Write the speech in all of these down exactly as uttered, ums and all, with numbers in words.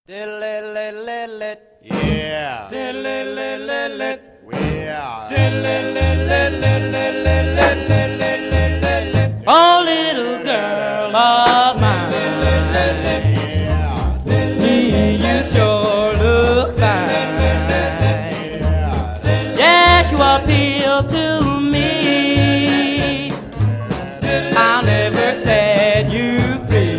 Diddle-diddle-diddle-it. Yeah. Diddle-diddle-diddle-it. Yeah. Diddle-diddle-diddle-it. Oh, little girl of mine, Yeah. gee, you sure look fine. Yeah. Yes, you appeal to me. I'll never set you free.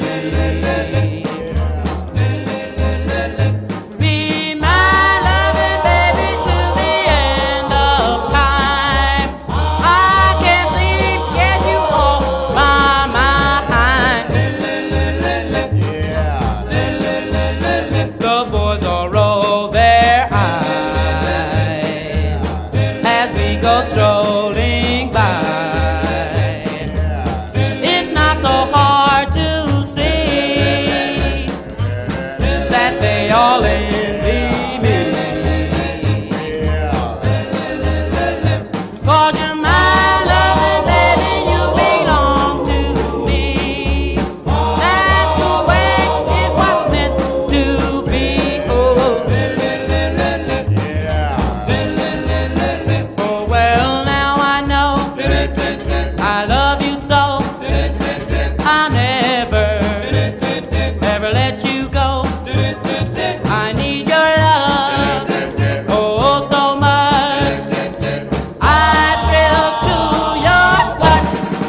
Be my loving baby to the end of time. I can't seem to get you off my mind. Yeah. The boys all roll their eyes as we go strolling by. It's not so hard to see that they all envy me. 'Cause you're my loving baby, you belong to me. That's the way it was meant to be. Oh, oh well, now I know I love you so. I'll never, ever let you go. I need your love, oh so much. I thrill to your touch.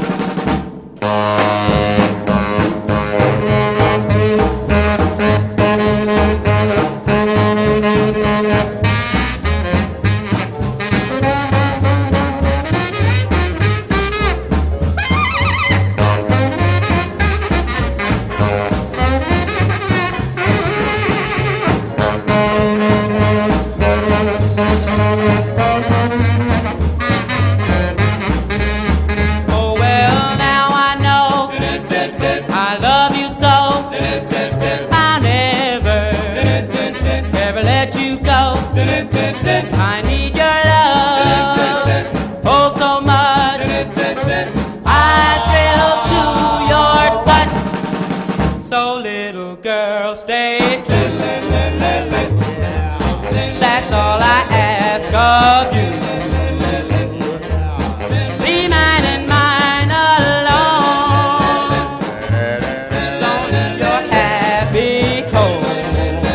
Oh well, now I know I love you so. I'll never, ever let you go. I need your love, oh so much. I thrill to your touch. So little girl, stay true. That's all I ask of you. Be mine and mine alone. Don't leave your happy home.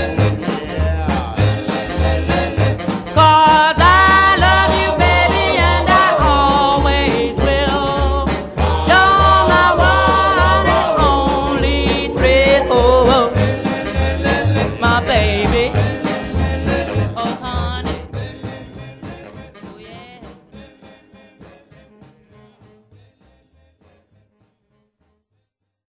'Cause I love you, baby, and I always will. You're my one and only thrill, my baby.